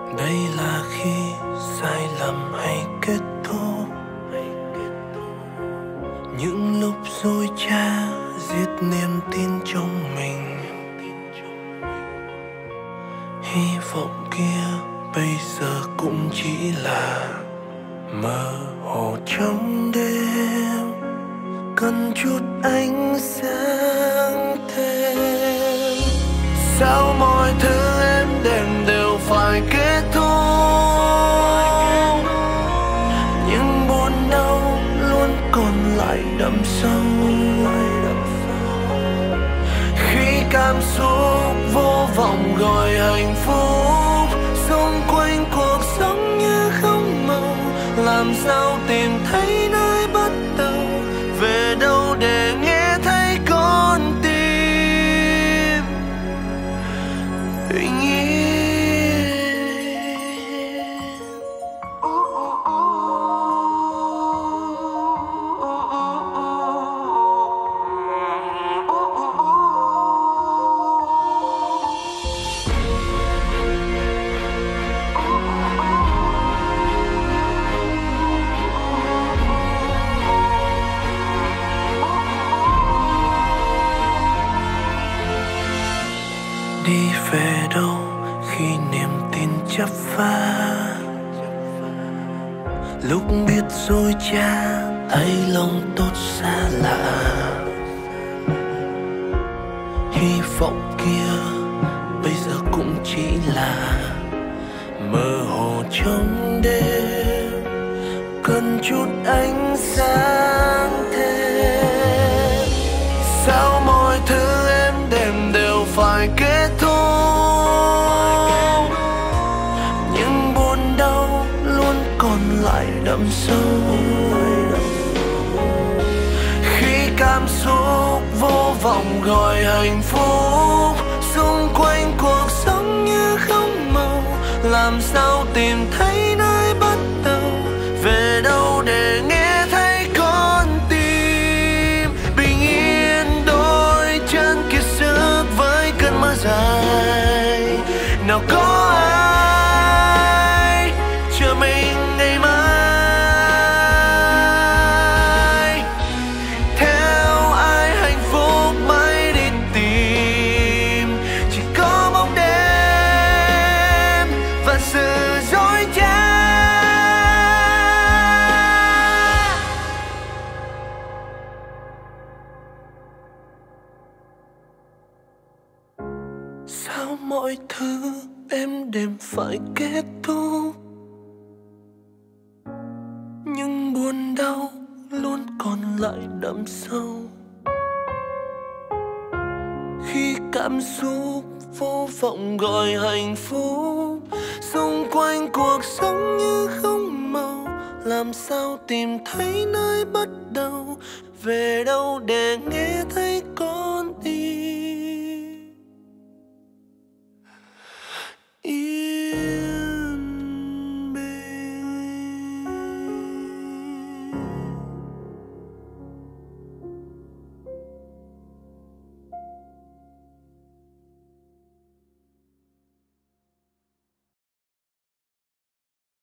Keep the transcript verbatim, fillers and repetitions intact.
Đây là khi sai lầm hay kết thúc, những lúc dối trá giết niềm tin trong mình. Hy vọng kia bây giờ cũng chỉ là mơ hồ trong đêm, cần chút ánh sáng thêm. Sao mọi thứ em đêm đều phải kết thúc, những buồn đau luôn còn lại đậm sâu. Khi cảm xúc vô vọng gọi hạnh phúc, xung quanh cuộc sống như không màu, làm sao tìm thấy nơi bắt đầu, về đâu để nghe thấy con tim bình yên. Đi về đâu khi niềm tin chấp phá, lúc biết dối trá thấy lòng tốt xa lạ. Hy vọng kia bây giờ cũng chỉ là mơ hồ trong đêm, cần chút ánh sáng thêm. Sao mọi thứ em đêm đều phải kết thúc, những buồn đau luôn còn lại đậm sâu. Khi cảm xúc vô vọng gọi hạnh phúc, xung quanh cuộc sống như không màu, làm sao tìm thấy nơi bắt đầu, về đâu để nghe thấy con tim bình yên. Đôi chân kiệt sức với cơn mơ dài, nào có ai chờ mình ngày mai, theo ai hạnh phúc mãi đi tìm, chỉ có bóng đêm và sự dối trá. Sao mọi thứ em đêm phải kết thúc, nhưng buồn đau luôn còn lại đậm sâu. Khi cảm xúc vô vọng gọi hạnh phúc, xung quanh cuộc sống như không màu, làm sao tìm thấy nơi bắt đầu, về đâu để nghe thấy